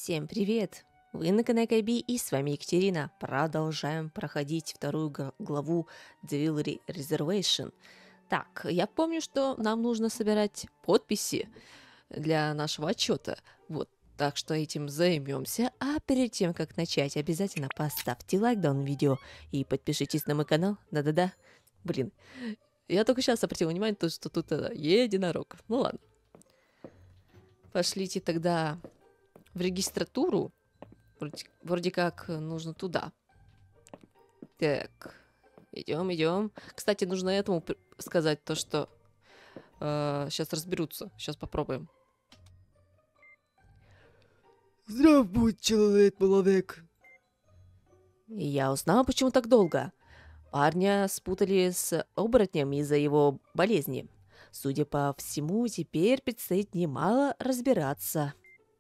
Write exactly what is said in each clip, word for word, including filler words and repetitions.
Всем привет! Вы на канале Кайби, и с вами Екатерина. Продолжаем проходить вторую г- главу Delivery Reservation. Так, я помню, что нам нужно собирать подписи для нашего отчета. Вот, так что этим займемся. А перед тем, как начать, обязательно поставьте лайк данному видео и подпишитесь на мой канал. Да-да-да. Блин, я только сейчас обратила внимание, то, что тут э, единорог. Ну ладно. Пошлите тогда в регистратуру. Вроде, вроде как э, нужно туда. Так, идем, идем. Кстати, нужно этому пр- сказать то, что сейчас разберутся. Сейчас попробуем. Здрав будь, человек молодек. И я узнала, почему так долго. Парня спутали с оборотнем из-за его болезни. Судя по всему, теперь предстоит немало разбираться.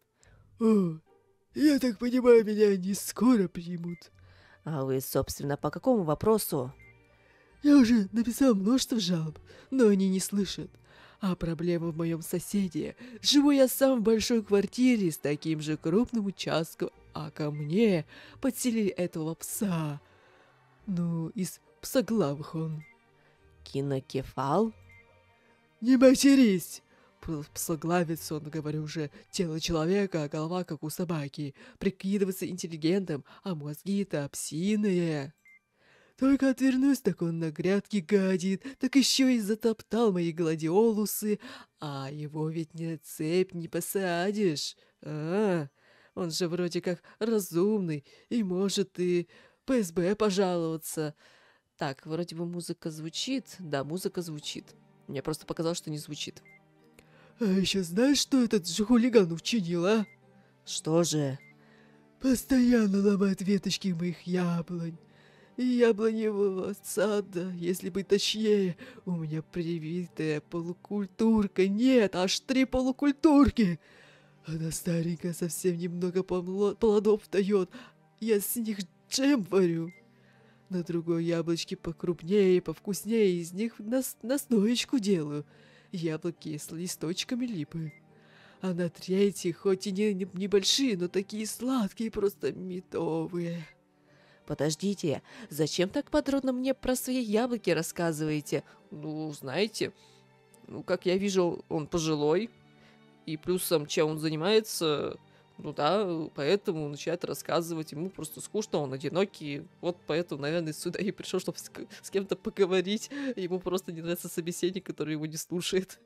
О, я так понимаю, меня не скоро примут. А вы, собственно, по какому вопросу? Я уже написал множество жалоб, но они не слышат. А проблема в моем соседе. Живу я сам в большой квартире с таким же крупным участком, а ко мне подселили этого пса. Ну, из псоглавых он. Кинокефал? Не матерись! П- Псоглавец, он, говорю уже, тело человека, а голова, как у собаки. Прикидывается интеллигентом, а мозги-то псиные. Только отвернусь, так он на грядке гадит, так еще и затоптал мои гладиолусы, а его ведь не цепь не посадишь. А, он же вроде как разумный и может и П С Б пожаловаться. Так, вроде бы музыка звучит. Да, музыка звучит. Мне просто показалось, что не звучит. А еще знаешь, что этот же хулиган учинил, а? Что же? Постоянно ломает веточки моих яблонь. И яблоневого сада, если быть точнее, у меня привитая полукультурка. Нет, аж три полукультурки. Она старенькая, совсем немного помло- плодов дает. Я с них джем варю. На другой яблочке покрупнее, повкуснее, из них нас настоечку делаю. Яблоки с листочками липы. А на третьей, хоть и не, не- небольшие, но такие сладкие, просто медовые. Подождите, зачем так подробно мне про свои яблоки рассказываете? Ну, знаете, ну, как я вижу, он пожилой, и плюсом, чем он занимается, ну да, поэтому начинает рассказывать, ему просто скучно, он одинокий, вот поэтому, наверное, сюда и пришел, чтобы с, к- с кем-то поговорить, ему просто не нравится собеседник, который его не слушает.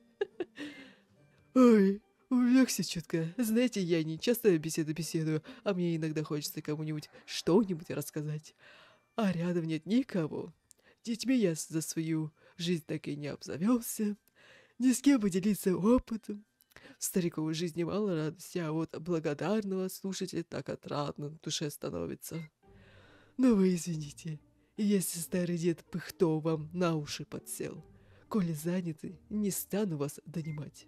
Ой, увлекся чутко. Знаете, я не часто беседы беседую, а мне иногда хочется кому-нибудь что-нибудь рассказать. А рядом нет никого. Детьми я с- за свою жизнь так и не обзавелся. Ни с кем поделиться опытом. В стариковой жизни мало радости, а вот благодарного слушателя так отрадно на душе становится. Но вы извините, если старый дед Пыхто вам на уши подсел. Коли заняты, не стану вас донимать.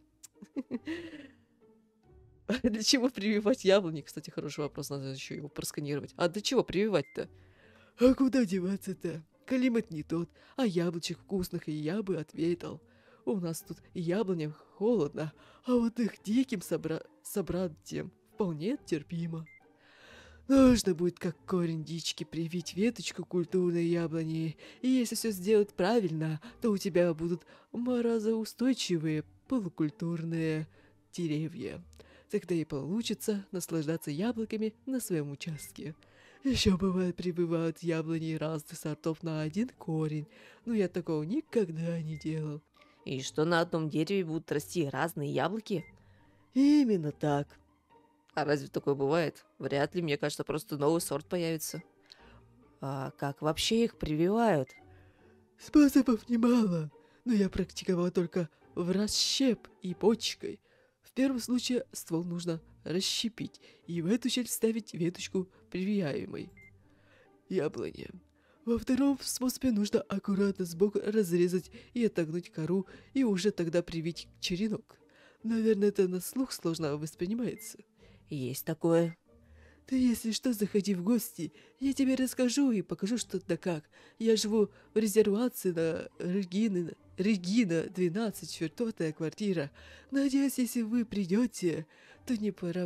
А для чего прививать яблони? Кстати, хороший вопрос, надо еще его просканировать. А для чего прививать-то? А куда деваться-то? Климат не тот, а яблочек вкусных и я бы ответил. У нас тут яблоням холодно, а вот их диким собра... собратьям вполне терпимо. Нужно будет как корень дички привить веточку культурной яблони, и если все сделать правильно, то у тебя будут морозоустойчивые полукультурные деревья. Тогда и получится наслаждаться яблоками на своем участке. Еще бывает прививают яблони разных сортов на один корень, но я такого никогда не делал. И что на одном дереве будут расти разные яблоки? Именно так. А разве такое бывает? Вряд ли, мне кажется, просто новый сорт появится. А как вообще их прививают? Способов немало, но я практиковал только в расщеп и почкой. В первом случае ствол нужно расщепить и в эту щель вставить веточку привияемой яблони. Во втором способе нужно аккуратно сбоку разрезать и отогнуть кору, и уже тогда привить черенок. Наверное, это на слух сложно воспринимается. Есть такое. Ты, если что, заходи в гости. Я тебе расскажу и покажу, что да как. Я живу в резервации на Регины, Регина, двенадцать, четвертая квартира. Надеюсь, если вы придете, то не пора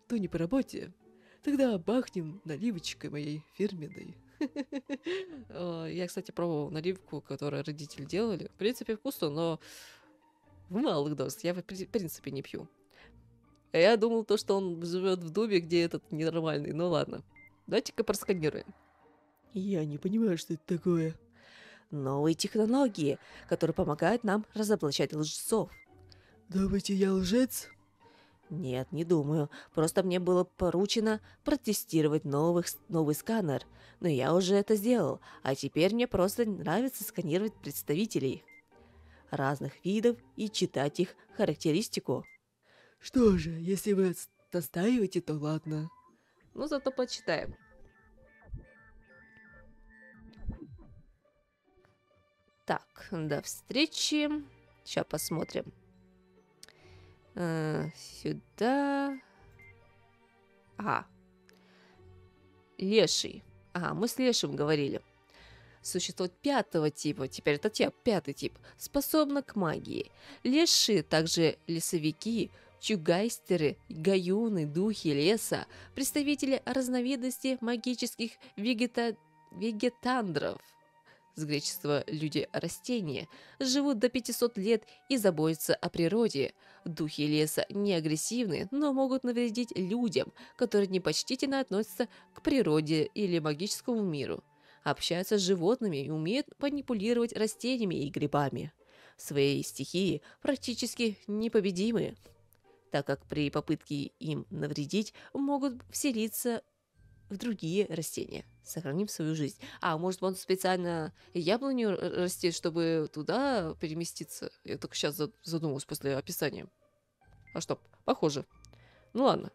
то не по работе. Тогда бахнем наливочкой моей фирменной. Э, Я, кстати, пробовал наливку, которую родители делали. В принципе, вкусно, но в малых дозах. Я, в при- принципе, не пью. А я думал, то, что он живет в доме, где этот ненормальный. Ну ладно. Давайте-ка просканируем. Я не понимаю, что это такое. Новые технологии, которые помогают нам разоблачать лжецов. Думаете, я лжец? Нет, не думаю. Просто мне было поручено протестировать новых, новый сканер. Но я уже это сделал. А теперь мне просто нравится сканировать представителей разных видов и читать их характеристику. Что же, если вы отс- настаиваете, то ладно. Ну, зато почитаем. Так, до встречи. Сейчас посмотрим. Э, сюда. Ага. Леший. Ага, мы с Лешим говорили. Существует пятого типа, теперь это те, пятый тип, способна к магии. Леши, также лесовики, чугайстеры, гаюны, духи леса, представители разновидности магических вегета... вегетандров, с греческого «люди растения», живут до пятисот лет и заботятся о природе. Духи леса не агрессивны, но могут навредить людям, которые непочтительно относятся к природе или магическому миру. Общаются с животными и умеют манипулировать растениями и грибами. В своей стихии практически непобедимы, так как при попытке им навредить могут вселиться в другие растения, сохранив свою жизнь. А может, он специально яблоню р- растет, чтобы туда переместиться? Я только сейчас задумалась после описания. А что, похоже. Ну ладно.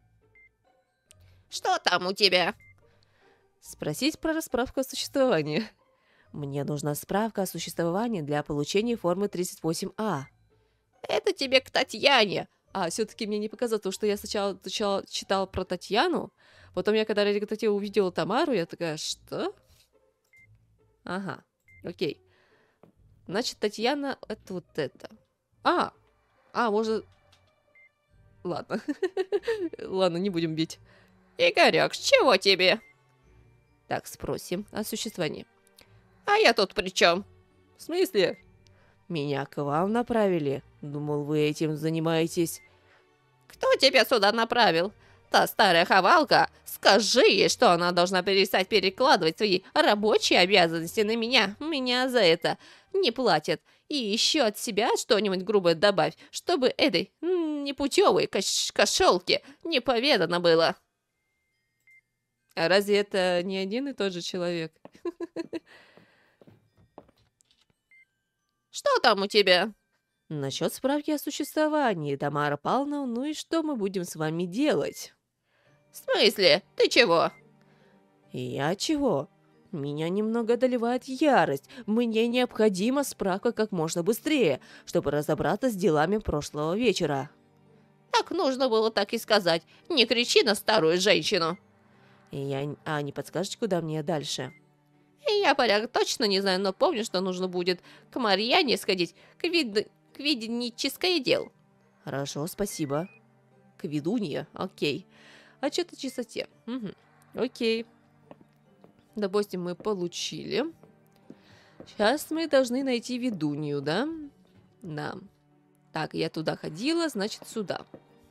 Что там у тебя? Спросить про справку о существовании. Мне нужна справка о существовании для получения формы тридцать восемь А. Это тебе к Татьяне. А, все-таки мне не показалось, потому что я сначала, сначала читала про Татьяну, потом я, когда ради Татьяны увидела Тамару, я такая, что? Ага, окей. Значит, Татьяна — это вот это. А, а, может... Ладно. Ладно, не будем бить. Игорек, с чего тебе? Так, спросим о существовании. А я тут при чем? В смысле? Меня к вам направили. Думал, вы этим занимаетесь. Кто тебя сюда направил? Та старая хавалка? Скажи ей, что она должна перестать перекладывать свои рабочие обязанности на меня. Меня за это не платят. И еще от себя что-нибудь грубое добавь, чтобы этой м, непутевой кош кошелке не поведано было. А разве это не один и тот же человек? Что там у тебя? Насчет справки о существовании, Тамара Павловна, ну и что мы будем с вами делать? В смысле? Ты чего? Я чего? Меня немного одолевает ярость. Мне необходима справка как можно быстрее, чтобы разобраться с делами прошлого вечера. Так нужно было так и сказать. Не кричи на старую женщину. И я... А не подскажете, куда мне дальше? И я порядок точно не знаю, но помню, что нужно будет к Марьяне сходить, к, вид... к виденическое дел. Хорошо, спасибо. К ведунье? Окей. Отчет о чистоте. Угу. Окей. Допустим, мы получили. Сейчас мы должны найти ведунью, да? Да. Так, я туда ходила, значит, сюда.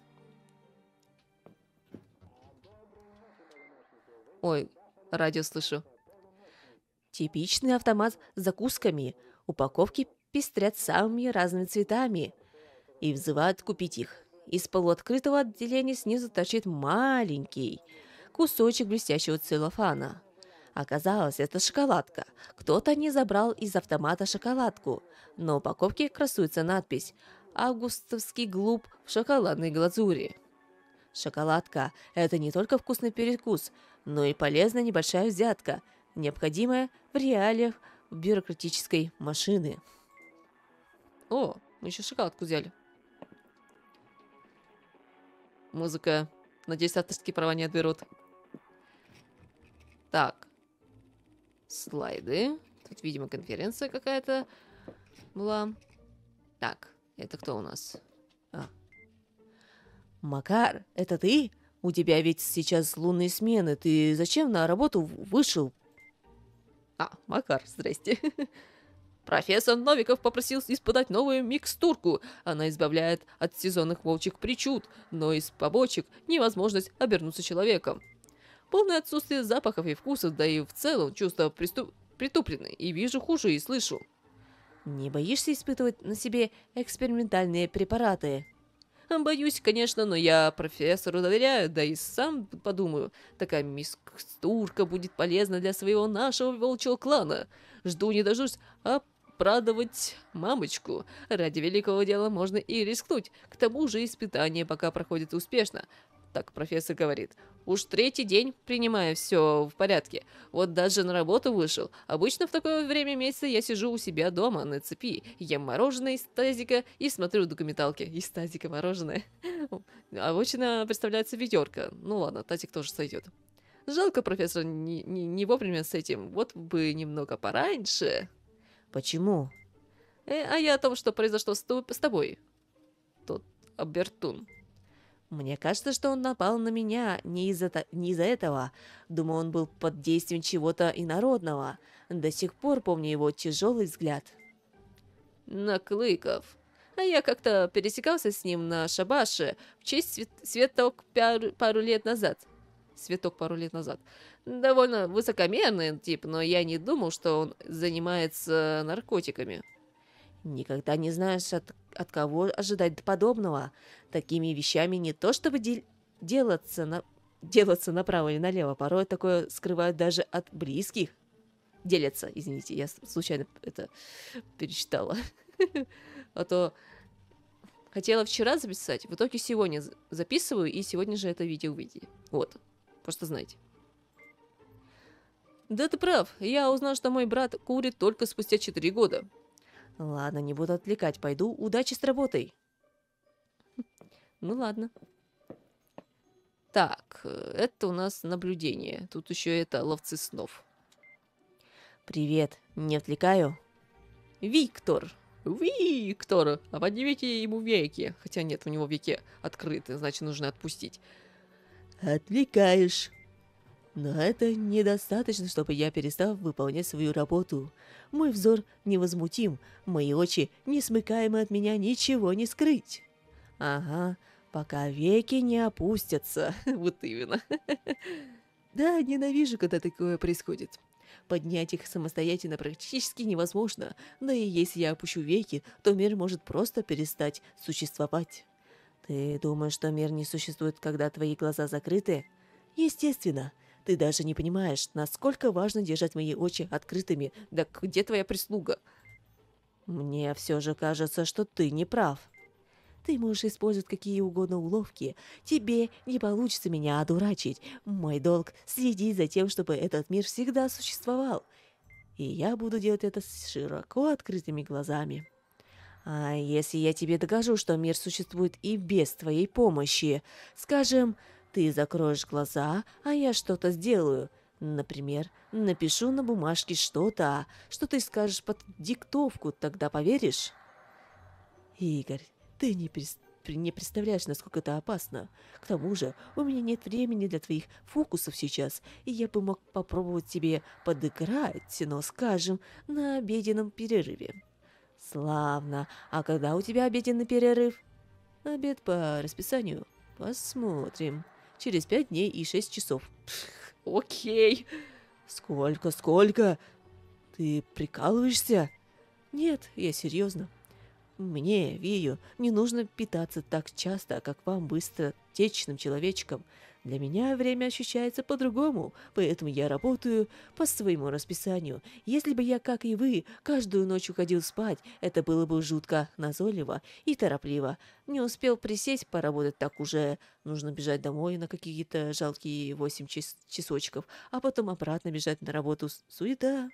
Ой, радио слышу. Типичный автомат с закусками. Упаковки пестрят самыми разными цветами и взывают купить их. Из полуоткрытого отделения снизу торчит маленький кусочек блестящего целлофана. Оказалось, это шоколадка. Кто-то не забрал из автомата шоколадку. На упаковке красуется надпись «Августовский глуп в шоколадной глазури». Шоколадка – это не только вкусный перекус, но и полезная небольшая взятка, необходимая в реалиях бюрократической машины. О, мы еще шоколадку взяли. Музыка. Надеюсь, авторские права не отберут. Так. Слайды. Тут, видимо, конференция какая-то была. Так, это кто у нас? А. Макар, это ты? У тебя ведь сейчас лунные смены. Ты зачем на работу в- вышел? А, Макар, здрасте. Профессор Новиков попросил испытать новую микстурку. Она избавляет от сезонных волчьих причуд, но из побочек невозможность обернуться человеком. Полное отсутствие запахов и вкусов, да и в целом чувства приступ... притуплены, и вижу хуже, и слышу. Не боишься испытывать на себе экспериментальные препараты? Боюсь, конечно, но я профессору доверяю, да и сам подумаю, такая микстурка будет полезна для своего нашего волчьего клана. Жду не дождусь обрадовать мамочку. Ради великого дела можно и рискнуть. К тому же испытание пока проходит успешно. Так профессор говорит. Уж третий день принимаю все в порядке. Вот даже на работу вышел. Обычно в такое время месяца я сижу у себя дома на цепи, ем мороженое из тазика и смотрю документалки. Из тазика мороженое. Обычно представляется ведерко. Ну ладно, тазик тоже сойдет. Жалко, профессор, не, не, не вовремя с этим. Вот бы немного пораньше. Почему? Э, а я о том, что произошло с, ту- с тобой. Тот Абертун. Мне кажется, что он напал на меня не из-за та- не из-за этого. Думаю, он был под действием чего-то инородного. До сих пор помню его тяжелый взгляд. Наклыков. А я как-то пересекался с ним на шабаше в честь свет- светок пяру- пару лет назад. Светок пару лет назад. Довольно высокомерный тип, но я не думал, что он занимается наркотиками. Никогда не знаешь, от, от кого ожидать подобного. Такими вещами не то чтобы дел- делаться, на... делаться направо или налево. Порой такое скрывают даже от близких. Делятся, извините, я с- случайно это перечитала. А то хотела вчера записать, в итоге сегодня з- записываю, и сегодня же это видео увидели. Вот, просто знайте. Да ты прав, я узнал, что мой брат курит только спустя четыре года. Ладно, не буду отвлекать, пойду. Удачи с работой. Ну ладно. Так, э, это у нас наблюдение. Тут еще это ловцы снов. Привет, не отвлекаю? Виктор. Виктор. А поднимите ему веки. Хотя нет, у него веки открыты, значит, нужно отпустить. Отвлекаешь. Но это недостаточно, чтобы я перестал выполнять свою работу. Мой взор невозмутим, мои очи несмыкаемы, от меня ничего не скрыть. Ага, пока веки не опустятся. Вот именно. Да, ненавижу, когда такое происходит. Поднять их самостоятельно практически невозможно, да и если я опущу веки, то мир может просто перестать существовать. Ты думаешь, что мир не существует, когда твои глаза закрыты? Естественно. Ты даже не понимаешь, насколько важно держать мои очи открытыми. Да где твоя прислуга? Мне все же кажется, что ты не прав. Ты можешь использовать какие угодно уловки. Тебе не получится меня одурачить. Мой долг — следить за тем, чтобы этот мир всегда существовал. И я буду делать это с широко открытыми глазами. А если я тебе докажу, что мир существует и без твоей помощи? Скажем, ты закроешь глаза, а я что-то сделаю. Например, напишу на бумажке что-то, что ты скажешь под диктовку, тогда поверишь? Игорь, ты не, прес- при- не представляешь, насколько это опасно. К тому же, у меня нет времени для твоих фокусов сейчас, и я бы мог попробовать тебе подыграть, но, скажем, на обеденном перерыве. Славно. А когда у тебя обеденный перерыв? Обед по расписанию. Посмотрим. Через пять дней и шесть часов. Окей. Сколько, сколько? Ты прикалываешься? Нет, я серьезно. Мне, Вию, не нужно питаться так часто, как вам, быстро течным человечком. Для меня время ощущается по-другому, поэтому я работаю по своему расписанию. Если бы я, как и вы, каждую ночь уходил спать, это было бы жутко назойливо и торопливо. Не успел присесть поработать, так уже нужно бежать домой на какие-то жалкие восемь час- часочков, а потом обратно бежать на работу. С- Суета.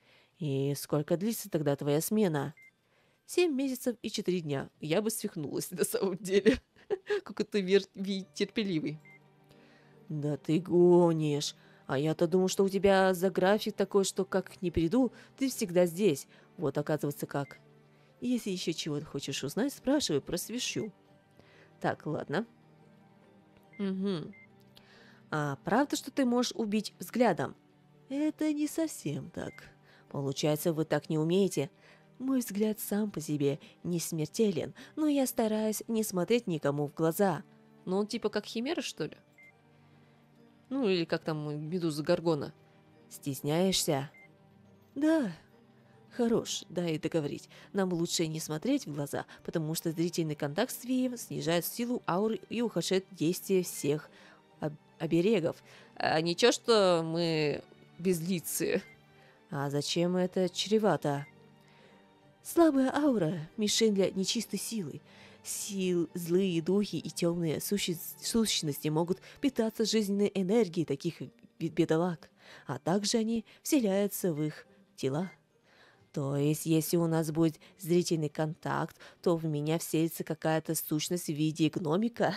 И сколько длится тогда твоя смена? Семь месяцев и четыре дня. Я бы свихнулась на самом деле. Какой ты вер... ви- терпеливый. Да ты гонишь. А я-то думал, что у тебя за график такой, что как не приду, ты всегда здесь. Вот оказывается как. Если еще чего-то хочешь узнать, спрашивай, просвещу. Так, ладно. Угу. А правда, что ты можешь убить взглядом? Это не совсем так. Получается, вы так не умеете. Мой взгляд сам по себе не смертелен, но я стараюсь не смотреть никому в глаза. Ну, он типа как химера, что ли? Ну, или как там Медуза Гаргона. Стесняешься? Да. Хорош, дай договорить. Нам лучше не смотреть в глаза, потому что зрительный контакт с Вием снижает силу ауры и ухудшает действие всех об- оберегов. А ничего, что мы безлицые. А зачем это чревато? Слабая аура – мишень для нечистой силы. Сил, злые духи и темные суще- сущности могут питаться жизненной энергией таких бе- бедолаг, а также они вселяются в их тела. То есть, если у нас будет зрительный контакт, то в меня вселится какая-то сущность в виде гномика.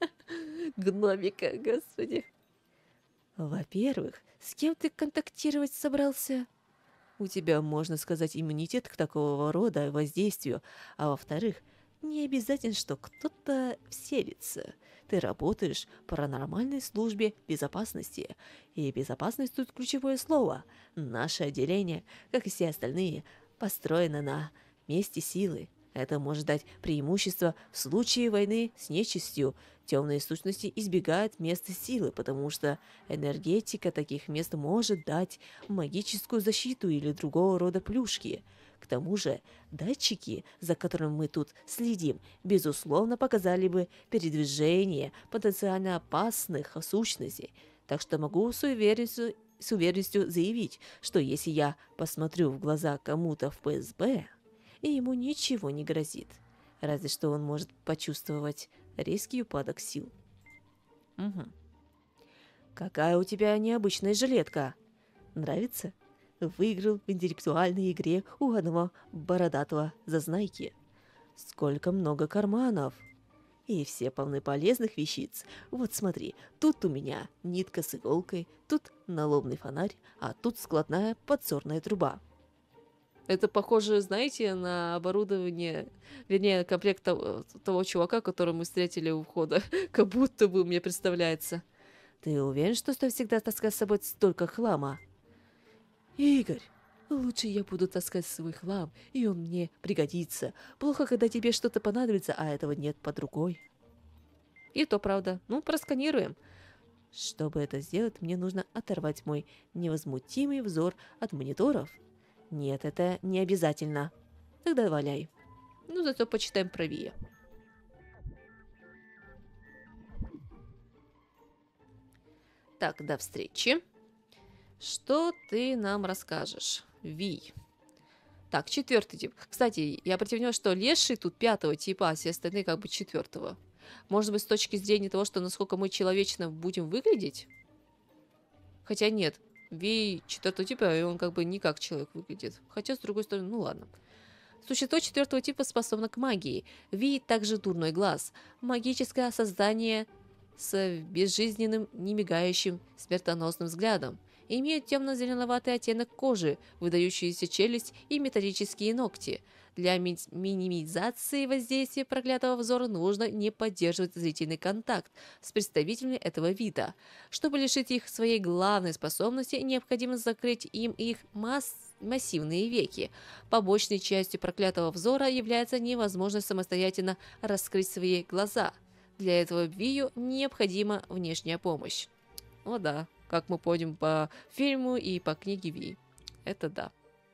Гномика, господи. Во-первых, с кем ты контактировать собрался? У тебя, можно сказать, иммунитет к такого рода воздействию. А во-вторых, не обязательно, что кто-то вселится. Ты работаешь в паранормальной службе безопасности. И безопасность тут ключевое слово. Наше отделение, как и все остальные, построено на месте силы. Это может дать преимущество в случае войны с нечистью. Темные сущности избегают места силы, потому что энергетика таких мест может дать магическую защиту или другого рода плюшки. К тому же датчики, за которыми мы тут следим, безусловно показали бы передвижение потенциально опасных сущностей. Так что могу с уверенностью, с уверенностью заявить, что если я посмотрю в глаза кому-то в Пэ Эс Бэ, и ему ничего не грозит. Разве что он может почувствовать резкий упадок сил. Угу. Какая у тебя необычная жилетка. Нравится? Выиграл в интеллектуальной игре у одного бородатого зазнайки. Сколько много карманов. И все полны полезных вещиц. Вот смотри, тут у меня нитка с иголкой, тут налобный фонарь, а тут складная подзорная труба. Это похоже, знаете, на оборудование, вернее, комплект того, того чувака, которого мы встретили у входа. Как будто бы мне представляется. Ты уверен, что стоит всегда таскать с собой столько хлама? Игорь, лучше я буду таскать свой хлам, и он мне пригодится. Плохо, когда тебе что-то понадобится, а этого нет под рукой. И то правда. Ну, просканируем. Чтобы это сделать, мне нужно оторвать мой невозмутимый взор от мониторов. Нет, это не обязательно. Тогда валяй. Ну, зато почитаем про Вия. Так, до встречи. Что ты нам расскажешь? Вий. Так, четвертый тип. Кстати, я определила, что леший тут пятого типа, а все остальные как бы четвертого. Может быть, с точки зрения того, что насколько мы человечно будем выглядеть? Хотя нет. Вий четвертого типа, и он как бы не как человек выглядит. Хотя, с другой стороны, ну ладно. Существо четвертого типа способно к магии. Вий также дурной глаз. Магическое создание с безжизненным, немигающим, смертоносным взглядом. Имеют темно-зеленоватый оттенок кожи, выдающуюся челюсть и металлические ногти. Для ми минимизации воздействия проклятого взора нужно не поддерживать зрительный контакт с представителями этого вида. Чтобы лишить их своей главной способности, необходимо закрыть им их масс массивные веки. Побочной частью проклятого взора является невозможность самостоятельно раскрыть свои глаза. Для этого Вию необходима внешняя помощь. О да, как мы помним по фильму и по книге Ви. Это да.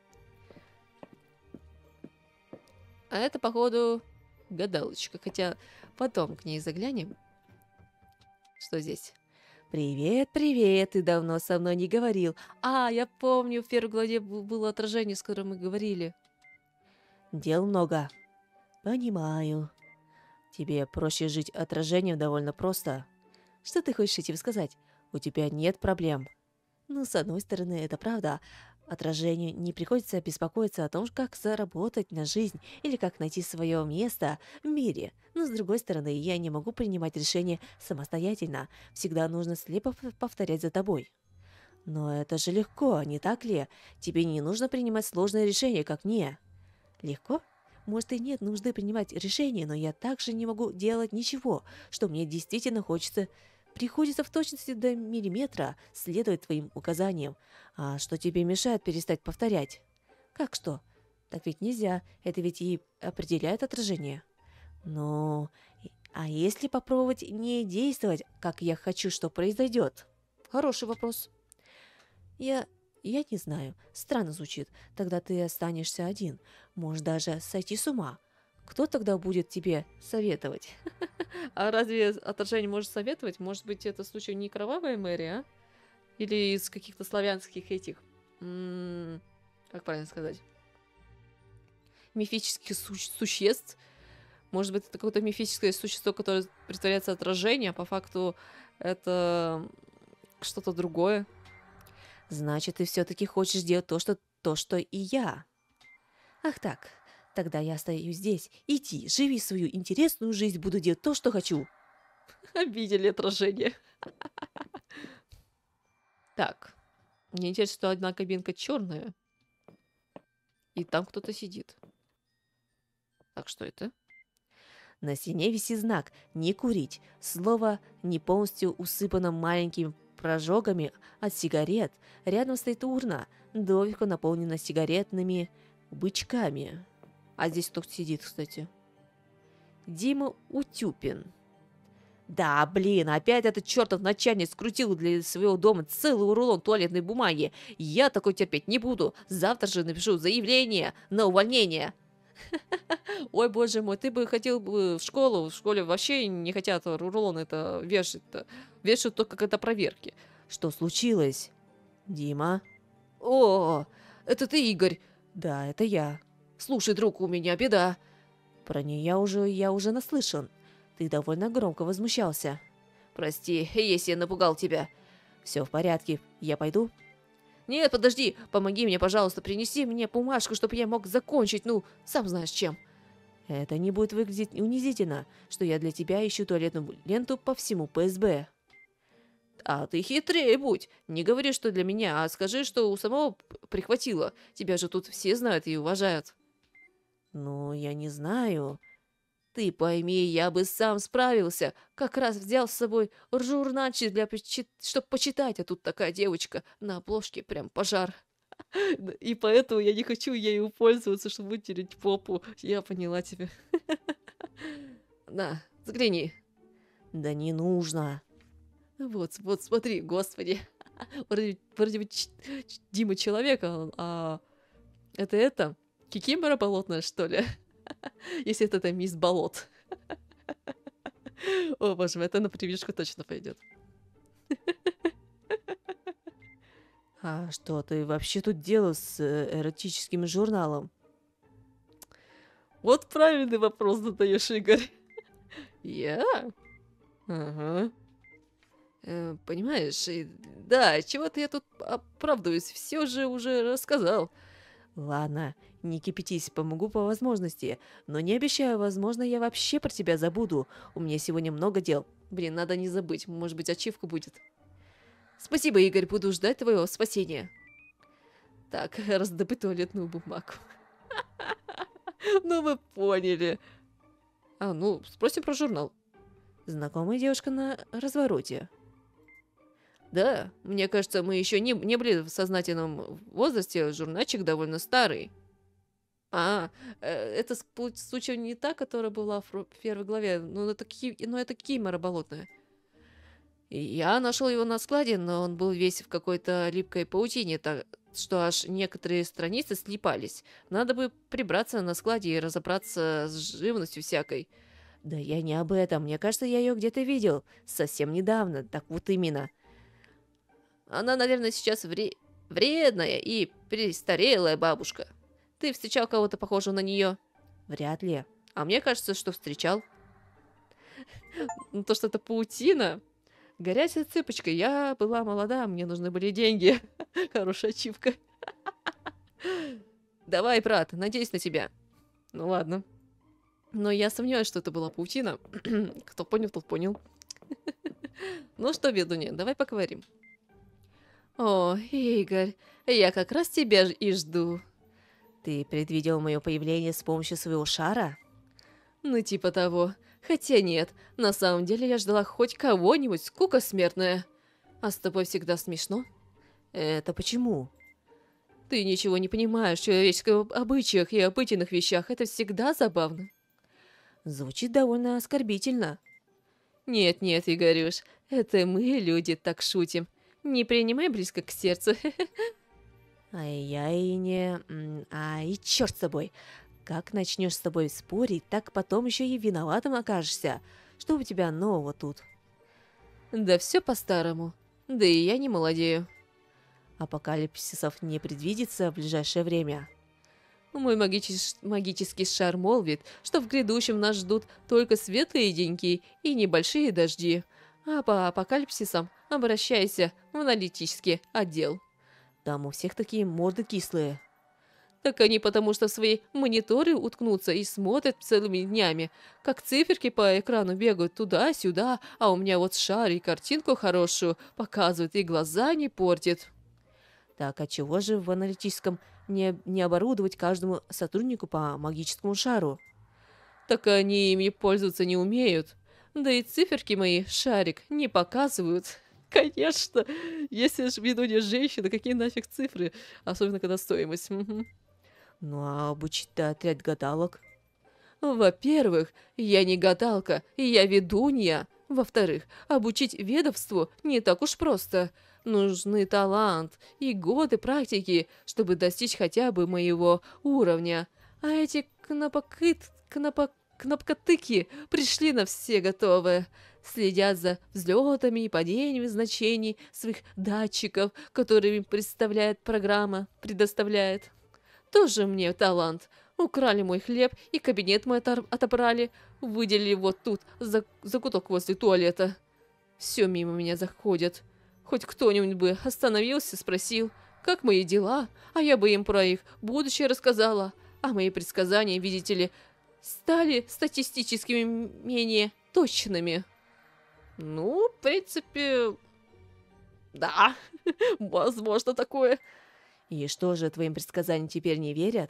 А это, походу, гадалочка. Хотя потом к ней заглянем. Что здесь? Привет, привет, ты давно со мной не говорил. А, я помню, в первой главе было отражение, с которым мы говорили. Дел много. Понимаю. Тебе проще жить отражением довольно просто. Что ты хочешь этим сказать? У тебя нет проблем. Ну, с одной стороны, это правда. Отражению не приходится беспокоиться о том, как заработать на жизнь или как найти свое место в мире. Но, с другой стороны, я не могу принимать решения самостоятельно. Всегда нужно слепо повторять за тобой. Но это же легко, не так ли? Тебе не нужно принимать сложные решения, как мне. Легко? Может, и нет нужды принимать решения, но я также не могу делать ничего, что мне действительно хочется приходится в точности до миллиметра следовать твоим указаниям. А что тебе мешает перестать повторять? Как что? Так ведь нельзя, это ведь и определяет отражение. Но... А если попробовать не действовать, как я хочу, что произойдет? Хороший вопрос. Я... Я не знаю. Странно звучит. Тогда ты останешься один. Можешь даже сойти с ума. Кто тогда будет тебе советовать? А разве отражение может советовать? Может быть, это случай не кровавая Мэри, а? Или из каких-то славянских этих... м, Как правильно сказать? Мифических су- существ? Может быть, это какое-то мифическое существо, которое притворяется отражением, а по факту это что-то другое. Значит, ты все-таки хочешь делать то, что, то, что и я. Ах так, тогда я остаюсь здесь. Иди, живи свою интересную жизнь, буду делать то, что хочу. Обидели отражение. Так, мне интересно, что одна кабинка черная, и там кто-то сидит. Так, что это? На стене висит знак «Не курить». Слово не полностью усыпано маленькими прожогами от сигарет. Рядом стоит урна, доверху наполнена сигаретными бычками. А здесь кто сидит, кстати? Дима Утюпин. Да, блин, опять этот чертов начальник скрутил для своего дома целый рулон туалетной бумаги. Я такой терпеть не буду. Завтра же напишу заявление на увольнение. Ой, боже мой, ты бы хотел бы в школу. В школе вообще не хотят рулон это вешать. Вешают только когда проверки. Что случилось? Дима? О, это ты, Игорь. Да, это я. Слушай, друг, у меня беда. Про нее я уже, я уже наслышан. Ты довольно громко возмущался. Прости, если я напугал тебя. Все в порядке, я пойду? Нет, подожди, помоги мне, пожалуйста, принеси мне бумажку, чтобы я мог закончить, ну, сам знаешь чем. Это не будет выглядеть унизительно, что я для тебя ищу туалетную ленту по всему ПСБ. А ты хитрее будь. Не говори, что для меня, а скажи, что у самого прихватило. Тебя же тут все знают и уважают. Ну, я не знаю. Ты пойми, я бы сам справился. Как раз взял с собой журнальчик, для почи... чтобы почитать, а тут такая девочка на обложке, прям пожар. И поэтому я не хочу ею пользоваться, чтобы вытереть попу. Я поняла тебя. На, взгляни. Да не нужно. Вот, вот, смотри, господи. Вроде, вроде бы ч- ч- Дима человек, а, а это это? Кикимора болотная, что ли? Если это, это мисс Болот. О, боже мой, это на прививку точно пойдет. А что ты вообще тут делал с э, эротическим журналом? Вот правильный вопрос задаешь, Игорь. Я? Ага. Э, понимаешь, и- да, чего-то я тут оправдываюсь, все же уже рассказал. Ладно, не кипятись, помогу по возможности. Но не обещаю, возможно, я вообще про тебя забуду. У меня сегодня много дел. Блин, надо не забыть, может быть, ачивка будет. Спасибо, Игорь, буду ждать твоего спасения. Так, раздобыть туалетную бумагу. Ну, вы поняли. А, ну, спросим про журнал. Знакомая девушка на развороте. Да, мне кажется, мы еще не, не были в сознательном возрасте, журнальчик довольно старый. А, э, это спу- случай не та, которая была в фро- в первой главе, но это, ки, но это Кимора болотная. И я нашел его на складе, но он был весь в какой-то липкой паутине, так что аж некоторые страницы слипались. Надо бы прибраться на складе и разобраться с живностью всякой. Да я не об этом. Мне кажется, я ее где-то видел. Совсем недавно. Так вот именно. Она, наверное, сейчас вре- вредная и престарелая бабушка. Ты встречал кого-то похожего на нее? Вряд ли. А мне кажется, что встречал. Ну, то, что это паутина. Горячая цыпочка. Я была молода, мне нужны были деньги. Хорошая ачивка. Давай, брат, надеюсь на тебя. Ну ладно. Но я сомневаюсь, что это была паутина. Кто понял, тот понял. Ну что, ведунья, давай поговорим. О, Игорь, я как раз тебя и жду. Ты предвидел мое появление с помощью своего шара? Ну, типа того. Хотя нет, на самом деле я ждала хоть кого-нибудь, скука смертная. А с тобой всегда смешно. Это почему? Ты ничего не понимаешь в человеческих обычаях и обыденных вещах. Это всегда забавно. Звучит довольно оскорбительно. Нет-нет, Игорюш, это мы, люди, так шутим. Не принимай близко к сердцу. А я и не... м, Ай, черт с тобой. Как начнешь с тобой спорить, так потом еще и виноватым окажешься. Что у тебя нового тут? Да все по-старому. Да и я не молодею. Апокалипсисов не предвидится в ближайшее время. Мой магичес- магический шар молвит, что в грядущем нас ждут только светлые деньки и небольшие дожди. А по апокалипсисам обращайся в аналитический отдел. Там у всех такие морды кислые. Так они потому что в свои мониторы уткнутся и смотрят целыми днями, как циферки по экрану бегают туда-сюда, а у меня вот шар и картинку хорошую показывает и глаза не портит. Так, а чего же в аналитическом не, не оборудовать каждому сотруднику по магическому шару? Так они ими пользоваться не умеют. Да и циферки мои шарик не показывают. Конечно, если ж в виду не женщина, какие нафиг цифры, особенно когда стоимость. Мгм. Ну а обучить-то отряд гадалок? Во-первых, я не гадалка, я ведунья. Во-вторых, обучить ведовству не так уж просто. Нужны талант и годы практики, чтобы достичь хотя бы моего уровня. А эти кнопокыт, кнопо, кнопкотыки пришли на все готовые. Следят за взлетами и падениями значений своих датчиков, которые им представляет программа, предоставляет. Тоже мне талант. Украли мой хлеб и кабинет мой отор- отобрали. Выделили вот тут, за закуток возле туалета. Все мимо меня заходят. Хоть кто-нибудь бы остановился, спросил, как мои дела, а я бы им про их будущее рассказала. А мои предсказания, видите ли, стали статистически менее точными. Ну, в принципе, да, возможно такое. И что же, твоим предсказаниям теперь не верят?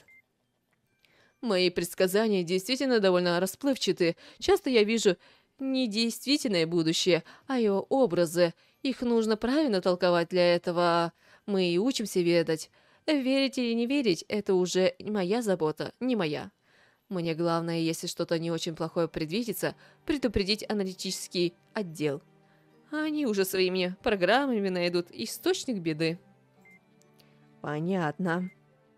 Мои предсказания действительно довольно расплывчатые. Часто я вижу не действительное будущее, а его образы. Их нужно правильно толковать, для этого мы и учимся ведать. Верить или не верить – это уже моя забота, не моя. Мне главное, если что-то не очень плохое предвидится, предупредить аналитический отдел. А они уже своими программами найдут источник беды. Понятно.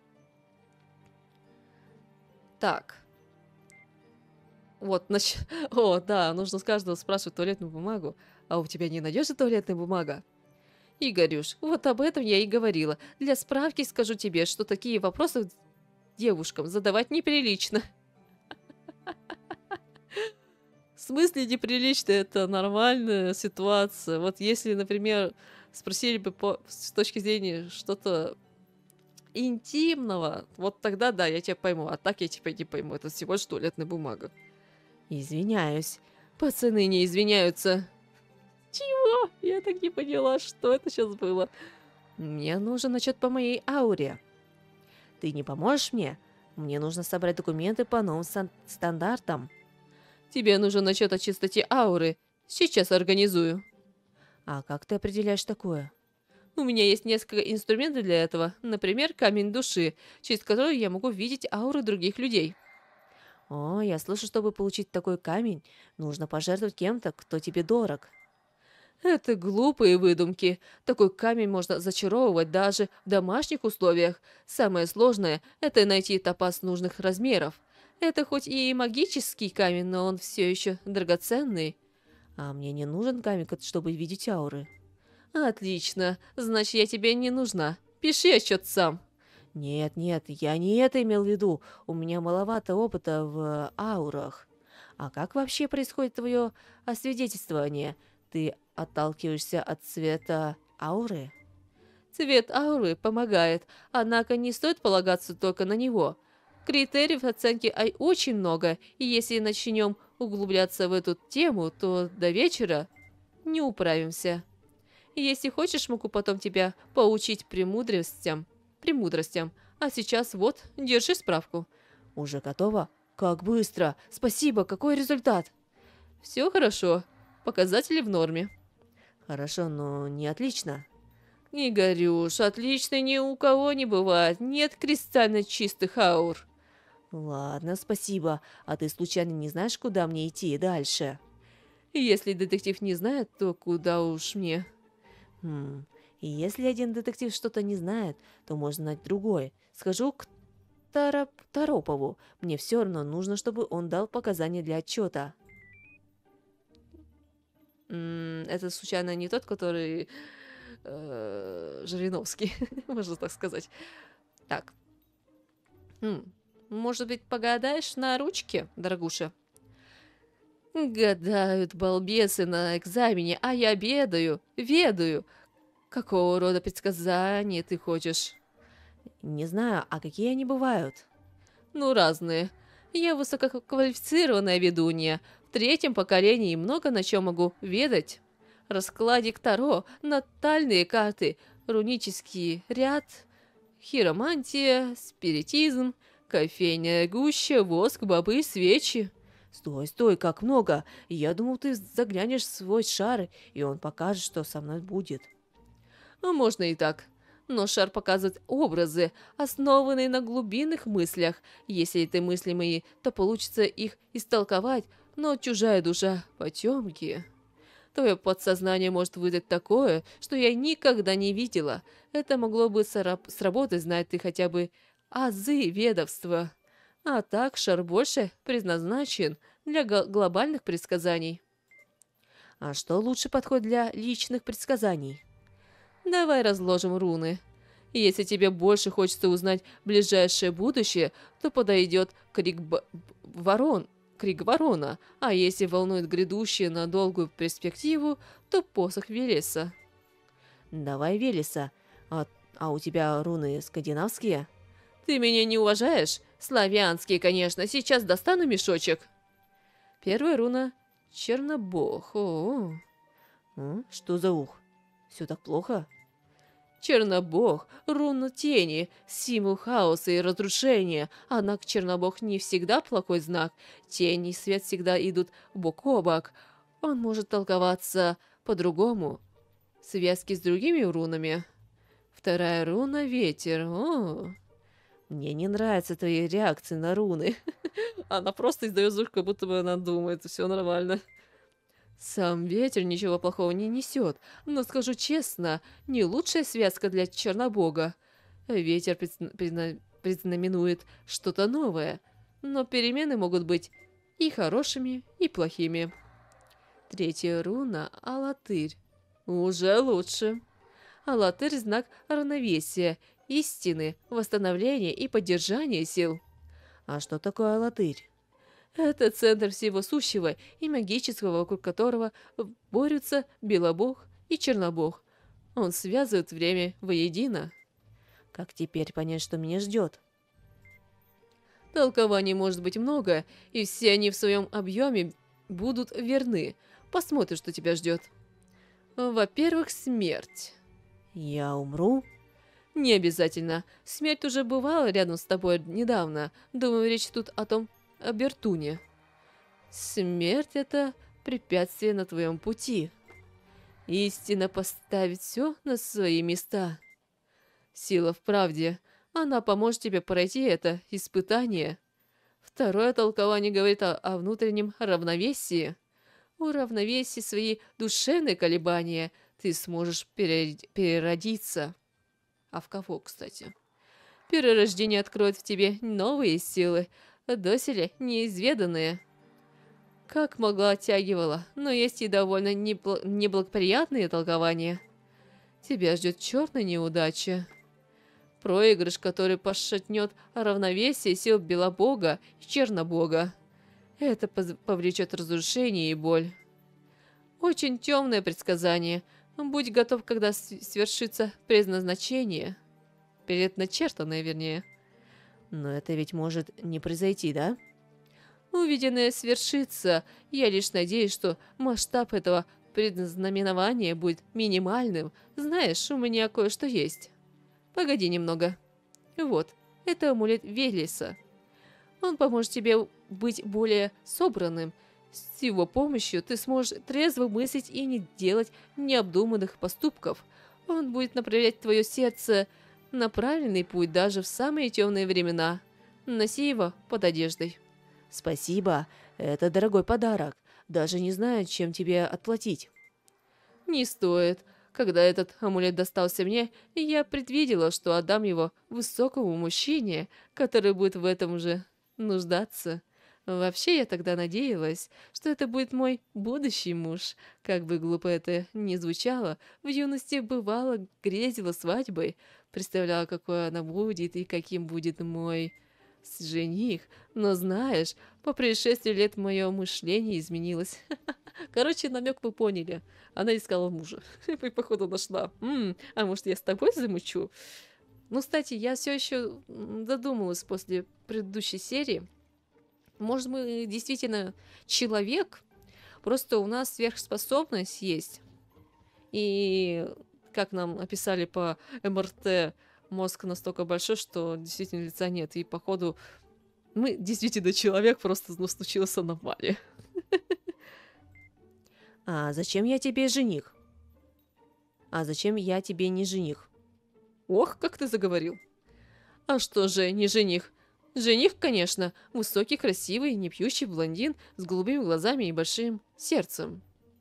Так. Вот, значит... О, да, нужно с каждого спрашивать туалетную бумагу. А у тебя не найдется туалетная бумага? Игорюш, вот об этом я и говорила. Для справки скажу тебе, что такие вопросы девушкам задавать неприлично. В смысле неприлично? Это нормальная ситуация. Вот если, например, спросили бы по, с точки зрения что-то интимного, вот тогда да, я тебя пойму. А так я тебя не пойму. Это всего лишь туалетная бумага. Извиняюсь. Пацаны не извиняются. Чего? Я так не поняла, что это сейчас было. Мне нужен отчет по моей ауре. Ты не поможешь мне? Мне нужно собрать документы по новым сан- стандартам. Тебе нужен отчет о чистоте ауры. Сейчас организую. А как ты определяешь такое? У меня есть несколько инструментов для этого. Например, камень души, через который я могу видеть ауры других людей. О, я слышу, чтобы получить такой камень, нужно пожертвовать кем-то, кто тебе дорог. Это глупые выдумки. Такой камень можно зачаровывать даже в домашних условиях. Самое сложное – это найти топаз нужных размеров. Это хоть и магический камень, но он все еще драгоценный. А мне не нужен камень, чтобы видеть ауры. Отлично. Значит, я тебе не нужна. Пиши отчет сам. Нет, нет, я не это имел в виду. У меня маловато опыта в аурах. А как вообще происходит твое освидетельствование? Ты отталкиваешься от цвета ауры? Цвет ауры помогает, однако не стоит полагаться только на него. Критериев оценки ай очень много, и если начнем углубляться в эту тему, то до вечера не управимся. Если хочешь, могу потом тебя поучить премудростям. Премудростям. А сейчас вот, держи справку. Уже готово? Как быстро! Спасибо, какой результат? Все хорошо. Показатели в норме. Хорошо, но не отлично. Не горюшь, отлично ни у кого не бывает. Нет кристально чистых аур. Ладно, спасибо. А ты случайно не знаешь, куда мне идти дальше? Если детектив не знает, то куда уж мне? Хм. И если один детектив что-то не знает, то можно знать другой. Схожу к Тароп... Торопову. Мне все равно нужно, чтобы он дал показания для отчета. М, Это случайно не тот, который э, Жириновский, можно так сказать. Так. М, Может быть, погадаешь на ручке, дорогуша? Гадают балбесы на экзамене, а я бедаю, ведаю. Какого рода предсказания ты хочешь? Не знаю, а какие они бывают? Ну, разные. Я высококвалифицированная ведунья. В третьем поколении много на чем могу ведать. Раскладик Таро, натальные карты, рунический ряд, хиромантия, спиритизм, кофейная гуща, воск, бобы, свечи. Стой, стой, как много! Я думал, ты заглянешь в свой шар, и он покажет, что со мной будет. Ну, можно и так. Но шар показывает образы, основанные на глубинных мыслях. Если это мысли мои, то получится их истолковать, но чужая душа — потемки. Твое подсознание может выдать такое, что я никогда не видела. Это могло бы сраб- сработать, знает ты хотя бы азы ведовства. А так шар больше предназначен для гл- глобальных предсказаний. А что лучше подходит для личных предсказаний? Давай разложим руны. Если тебе больше хочется узнать ближайшее будущее, то подойдет крик Б- ворон, крик ворона, а если волнует грядущее на долгую перспективу, то посох Велеса. Давай Велеса. А, а у тебя руны скандинавские? Ты меня не уважаешь? Славянские, конечно. Сейчас достану мешочек. Первая руна — Чернобог. О, М? Что за ух? Все так плохо? Чернобог, руна тени, символ хаоса и разрушения. Однако Чернобог не всегда плохой знак. Тень и свет всегда идут бок о бок. Он может толковаться по-другому. В связке с другими рунами. Вторая руна — ветер. О, Мне не нравятся твои реакции на руны. она просто издает звук, как будто бы она думает, все нормально. Сам ветер ничего плохого не несет, но скажу честно, не лучшая связка для Чернобога. Ветер предзна- предна- предзнаменует что-то новое, но перемены могут быть и хорошими, и плохими. Третья руна — Алатырь. Уже лучше. Алатырь — знак равновесия, истины, восстановления и поддержания сил. А что такое латырь? Это центр всего сущего и магического, вокруг которого борются Белобог и Чернобог. Он связывает время воедино. Как теперь понять, что меня ждет? Толкований может быть много, и все они в своем объеме будут верны. Посмотрим, что тебя ждет. Во-первых, смерть. Я умру? Не обязательно. Смерть уже бывала рядом с тобой недавно. Думаю, речь тут о том, о Бертуне. Смерть — это препятствие на твоем пути. Истина поставит все на свои места. Сила в правде. Она поможет тебе пройти это испытание. Второе толкование говорит о, о внутреннем равновесии. Уравновесив свои душевные колебания, ты сможешь пере- переродиться. А в кого, кстати? Перерождение откроет в тебе новые силы, доселе неизведанные. Как могла оттягивала, но есть и довольно небл- неблагоприятные толкования. Тебя ждет черная неудача. Проигрыш, который пошатнет равновесие сил Белобога и Чернобога. Это поз- повлечет разрушение и боль. Очень темное предсказание. Будь готов, когда с- свершится предназначение. Предначертанное, вернее. Но это ведь может не произойти, да? Увиденное свершится. Я лишь надеюсь, что масштаб этого предзнаменования будет минимальным. Знаешь, у меня кое-что есть. Погоди немного. Вот, это амулет Велеса. Он поможет тебе быть более собранным. С его помощью ты сможешь трезво мыслить и не делать необдуманных поступков. Он будет направлять твое сердце на правильный путь даже в самые темные времена. Носи его под одеждой. Спасибо, это дорогой подарок. Даже не знаю, чем тебе отплатить. Не стоит. Когда этот амулет достался мне, я предвидела, что отдам его высокому мужчине, который будет в этом же нуждаться. Вообще, я тогда надеялась, что это будет мой будущий муж. Как бы глупо это ни звучало, в юности бывало грезила свадьбой, представляла, какой она будет и каким будет мой жених. Но знаешь, по пришествии лет мое мышление изменилось. Короче, намек вы поняли. Она искала мужа. И походу нашла. М-м, а может, я с тобой замучу? Ну, кстати, я все еще задумалась после предыдущей серии. Может, мы действительно человек, просто у нас сверхспособность есть. И, как нам описали по эм эр тэ, мозг настолько большой, что действительно лица нет. И, походу, мы действительно человек, просто ну, случилась аномалия. А зачем я тебе жених? А зачем я тебе не жених? Ох, как ты заговорил. А что же, не жених? Жених, конечно, высокий, красивый, не пьющий блондин с голубыми глазами и большим сердцем.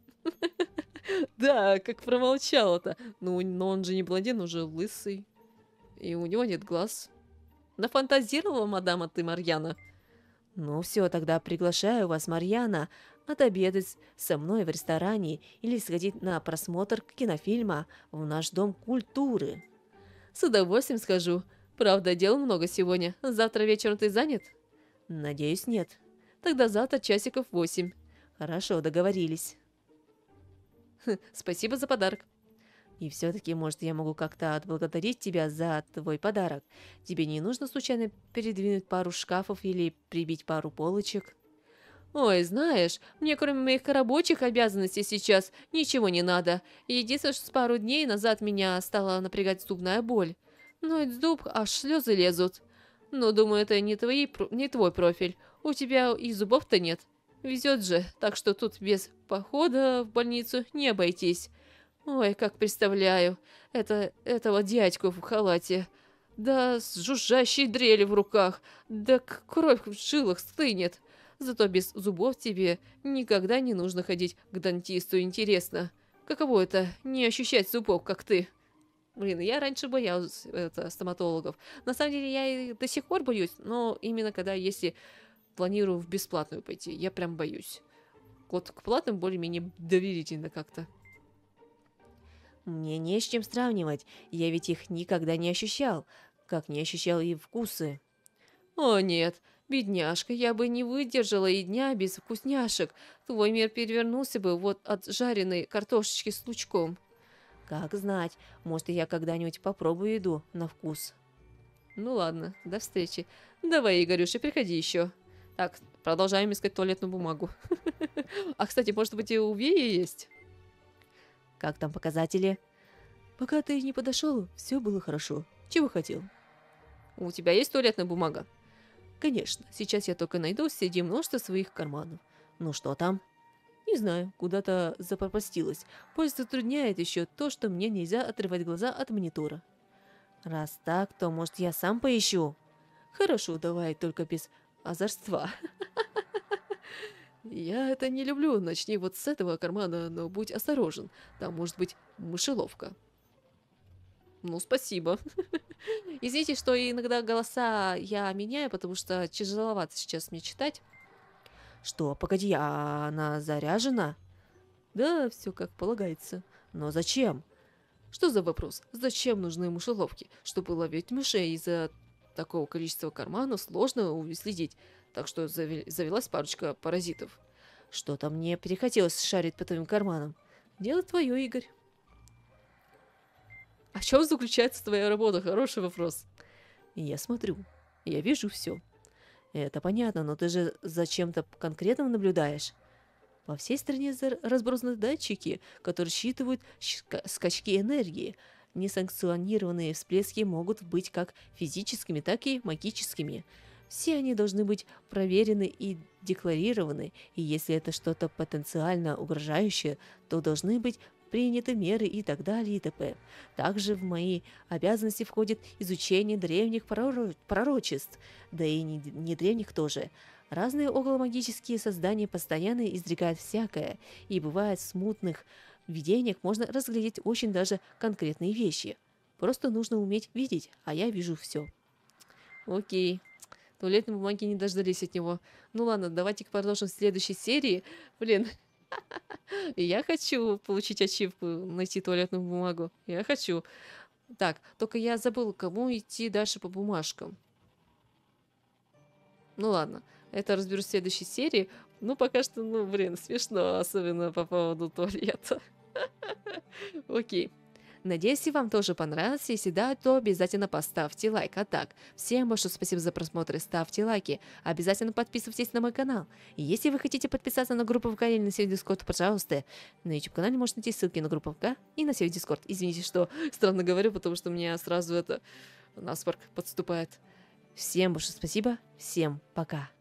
Да, как промолчала-то. Ну, но он же не блондин, он же лысый. И у него нет глаз. Нафантазировала, мадама ты, Марьяна. Ну все, тогда приглашаю вас, Марьяна, отобедать со мной в ресторане или сходить на просмотр кинофильма в наш дом культуры. С удовольствием схожу. Правда, дел много сегодня. Завтра вечером ты занят? Надеюсь, нет. Тогда завтра часиков восемь. Хорошо, договорились. Спасибо за подарок. И все-таки, может, я могу как-то отблагодарить тебя за твой подарок. Тебе не нужно случайно передвинуть пару шкафов или прибить пару полочек? Ой, знаешь, мне кроме моих рабочих обязанностей сейчас ничего не надо. Единственное, что с пару дней назад меня стала напрягать зубная боль. Ноет зуб, аж слезы лезут. Но, думаю, это не, твои, не твой профиль. У тебя и зубов-то нет. Везет же, так что тут без похода в больницу не обойтись. Ой, как представляю, это, этого дядьку в халате. Да с жужжащей дрели в руках, да кровь в жилах стынет. Зато без зубов тебе никогда не нужно ходить к дантисту, интересно. Каково это, не ощущать зубов, как ты? Блин, я раньше боялась это, стоматологов. На самом деле, я и до сих пор боюсь, но именно когда, если планирую в бесплатную пойти, я прям боюсь. Вот к платным более-менее доверительно как-то. Мне не с чем сравнивать, я ведь их никогда не ощущал, как не ощущал и вкусы. О нет, бедняжка, я бы не выдержала и дня без вкусняшек. Твой мир перевернулся бы вот от жареной картошечки с лучком. Как знать, может, я когда-нибудь попробую еду на вкус. Ну ладно, до встречи. Давай, Игорюша, приходи еще. Так, продолжаем искать туалетную бумагу. А, кстати, может быть, и у Веи есть? Как там показатели? Пока ты не подошел, все было хорошо. Чего хотел? У тебя есть туалетная бумага? Конечно, сейчас я только найду среди множества своих карманов. Ну что там? Не знаю, куда-то запропастилась. Поиск затрудняет еще то, что мне нельзя отрывать глаза от монитора. Раз так, то, может, я сам поищу? Хорошо, давай, только без озорства. Я это не люблю. Начни вот с этого кармана, но будь осторожен. Там может быть мышеловка. Ну, спасибо. Извините, что иногда голоса я меняю, потому что тяжеловато сейчас мне читать. Что, погоди, а она заряжена? Да, все как полагается. Но зачем? Что за вопрос? Зачем нужны мышеловки? Чтобы ловить мышей из-за такого количества карманов сложно уследить. Так что завелась парочка паразитов. Что-то мне перехотелось шарить по твоим карманам. Дело твое, Игорь. А в чем заключается твоя работа? Хороший вопрос. Я смотрю. Я вижу все. Это понятно, но ты же за чем-то конкретным наблюдаешь. По всей стране разбросаны датчики, которые считывают скачки энергии. Несанкционированные всплески могут быть как физическими, так и магическими. Все они должны быть проверены и декларированы, и если это что-то потенциально угрожающее, то должны быть приняты меры и так далее и т.п. Также в мои обязанности входит изучение древних проро- пророчеств, да и не, не древних тоже. Разные околомагические создания постоянно изрекают всякое, и бывает в смутных видениях можно разглядеть очень даже конкретные вещи. Просто нужно уметь видеть, а я вижу все. Окей. Туалетной бумаги не дождались от него. Ну ладно, давайте продолжим в следующей серии. Блин, я хочу получить ачивку, найти туалетную бумагу. Я хочу. Так, только я забыл, кому идти дальше по бумажкам. Ну ладно, это разберусь в следующей серии. Ну, пока что, ну, блин, смешно, особенно по поводу туалета. Окей. Надеюсь, и вам тоже понравилось. Если да, то обязательно поставьте лайк. А так, всем большое спасибо за просмотр и ставьте лайки. Обязательно подписывайтесь на мой канал. И если вы хотите подписаться на группу ВК или на сервер Discord, пожалуйста, на YouTube-канале можете найти ссылки на группу ВК и на сервер Discord. Извините, что странно говорю, потому что у меня сразу это насморк подступает. Всем большое спасибо, всем пока.